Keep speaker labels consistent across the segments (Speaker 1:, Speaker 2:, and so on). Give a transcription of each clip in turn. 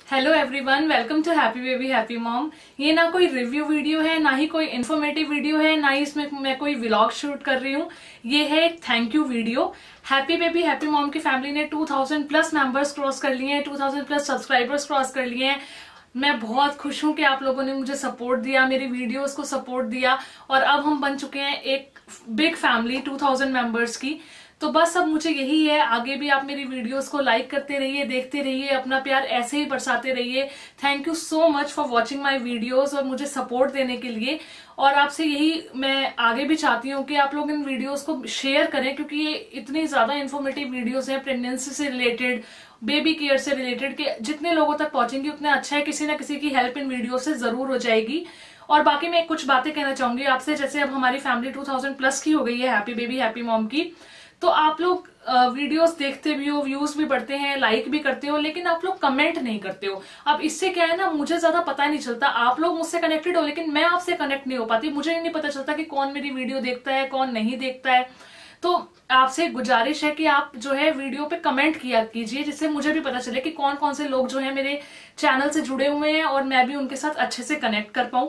Speaker 1: Hello everyone, welcome to happy baby happy mom. ये ना कोई रिव्यू वीडियो है, ना ही कोई इन्फॉर्मेटिव वीडियो है, ना ही इसमें मैं कोई व्लॉग शूट कर रही हूँ। ये है एक thank you video. Happy baby happy mom की फैमिली ने 2000 प्लस मेंबर्स क्रॉस कर लिए हैं, 2000 प्लस सब्सक्राइबर्स क्रॉस कर लिए हैं। मैं बहुत खुश हूँ कि आप लोगों ने मुझे सपोर्ट दिया, मेरी वीडियोस को सपोर्ट दिया, और अब हम बन चुके हैं एक बिग फैमिली 2000 मेंबर्स की। तो बस अब मुझे यही है, आगे भी आप मेरी वीडियोस को लाइक करते रहिए, देखते रहिए, अपना प्यार ऐसे ही बरसाते रहिए। Thank you so much for watching my videos और मुझे सपोर्ट देने के लिए। और आपसे यही मैं आगे भी चाहती हूँ कि आप लोग इन वीडियोस को शेयर करें, क्योंकि ये इतनी ज्यादा इन्फॉर्मेटिव वीडियोस हैं प्रेगनेंसी से रिलेटेड, बेबी केयर से रिलेटेड, कि जितने लोगों तक पहुंचेंगी उतना अच्छा है। किसी ना किसी की हेल्प इन वीडियो से जरूर हो जाएगी। और बाकी मैं कुछ बातें कहना चाहूंगी आपसे। जैसे अब हमारी फैमिली 2000 प्लस की हो गई है, हैप्पी बेबी हैप्पी मॉम की, तो आप लोग वीडियोस देखते भी हो, व्यूज भी बढ़ते हैं, लाइक भी करते हो, लेकिन आप लोग कमेंट नहीं करते हो। अब इससे क्या है ना, मुझे ज्यादा पता नहीं चलता। आप लोग मुझसे कनेक्टेड हो, लेकिन मैं आपसे कनेक्ट नहीं हो पाती। मुझे नहीं पता चलता कि कौन मेरी वीडियो देखता है, कौन नहीं देखता है। तो आपसे गुजारिश है कि आप जो है वीडियो पे कमेंट किया कीजिए, जिससे मुझे भी पता चले कि कौन कौन से लोग जो है मेरे चैनल से जुड़े हुए हैं, और मैं भी उनके साथ अच्छे से कनेक्ट कर पाऊं।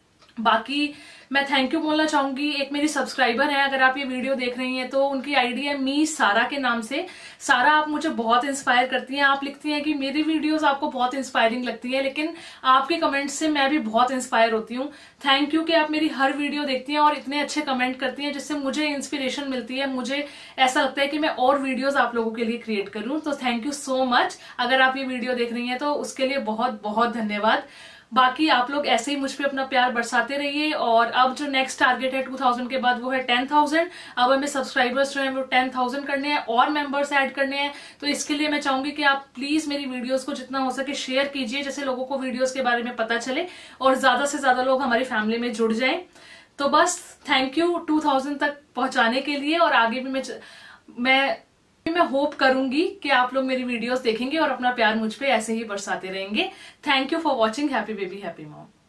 Speaker 1: बाकी मैं थैंक यू बोलना चाहूंगी। एक मेरी सब्सक्राइबर है, अगर आप ये वीडियो देख रही हैं तो उनकी आईडी है मी सारा के नाम से। सारा, आप मुझे बहुत इंस्पायर करती हैं। आप लिखती हैं कि मेरी वीडियोस आपको बहुत इंस्पायरिंग लगती है, लेकिन आपके कमेंट्स से मैं भी बहुत इंस्पायर होती हूँ। थैंक यू कि आप मेरी हर वीडियो देखती हैं और इतने अच्छे कमेंट करती हैं, जिससे मुझे इंस्पिरेशन मिलती है। मुझे ऐसा लगता है कि मैं और वीडियोज आप लोगों के लिए क्रिएट करूँ। तो थैंक यू सो मच। अगर आप ये वीडियो देख रही हैं तो उसके लिए बहुत बहुत धन्यवाद। बाकी आप लोग ऐसे ही मुझ पे अपना प्यार बरसाते रहिए। और अब जो नेक्स्ट टारगेट है 2000 के बाद, वो है 10,000। अब हमें सब्सक्राइबर्स जो है वो 10,000 करने हैं और मेंबर्स ऐड करने हैं। तो इसके लिए मैं चाहूंगी कि आप प्लीज मेरी वीडियोस को जितना हो सके शेयर कीजिए, जैसे लोगों को वीडियोस के बारे में पता चले और ज्यादा से ज्यादा लोग हमारी फैमिली में जुड़ जाएं। तो बस थैंक यू 2000 तक पहुंचाने के लिए। और आगे भी मैं होप करूंगी कि आप लोग मेरी वीडियोस देखेंगे और अपना प्यार मुझ पे ऐसे ही बरसाते रहेंगे। Thank you for watching happy baby happy mom.